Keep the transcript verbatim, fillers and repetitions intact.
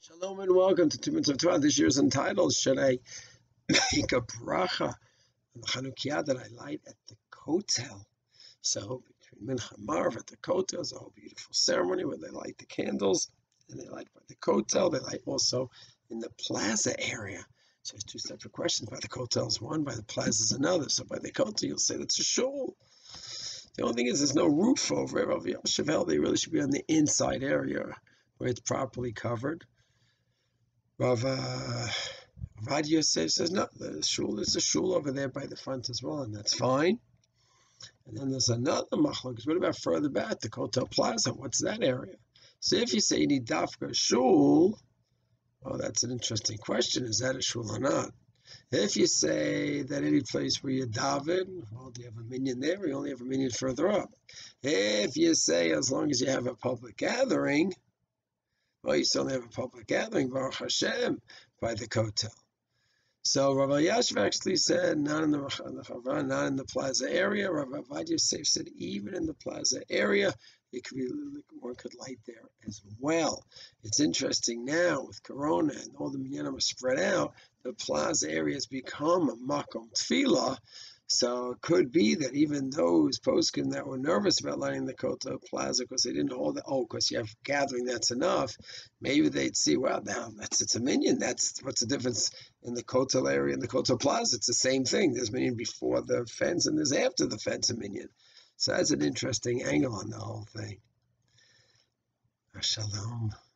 Shalom and welcome to Two Minutes of Torah. This year's entitled, Should I Make a Bracha on the Chanukiah that I light at the Kotel? So, between Mincha and Marv at the Kotel is a whole beautiful ceremony where they light the candles, and they light by the Kotel. They light also in the plaza area. So, there's two separate questions. By the Kotel is one, by the plaza is another. So, by the Kotel, you'll say that's a shul. The only thing is, there's no roof over it. Rav Yosef held they really should be on the inside area where it's properly covered. Rav uh, Rav Yosef says, no, the shul, there's a shul over there by the front as well, and that's fine. And then there's another machlokes. What about further back, the Kotel Plaza? What's that area? So if you say you need dafka shul, oh, that's an interesting question. Is that a shul or not? If you say that any place where you daven, well, do you have a minyan there? Or you only have a minyan further up. If you say as long as you have a public gathering, well, you still have a public gathering, Baruch Hashem, by the Kotel. So Rav Elyashiv actually said, not in the not in the plaza area. Rav Avad Yosef said, even in the plaza area, it could be one could light there as well. It's interesting now with Corona and all the minyanim are spread out. The plaza area has become a makom tefillah. So it could be that even those poskim that were nervous about lighting the Kotel Plaza because they didn't hold it, oh, because you have gathering, that's enough. Maybe they'd see, well, now that's it's a minyan. That's what's the difference in the Kotel area and the Kotel Plaza? It's the same thing. There's minyan before the fence and there's after the fence a minyan. So that's an interesting angle on the whole thing. Shalom.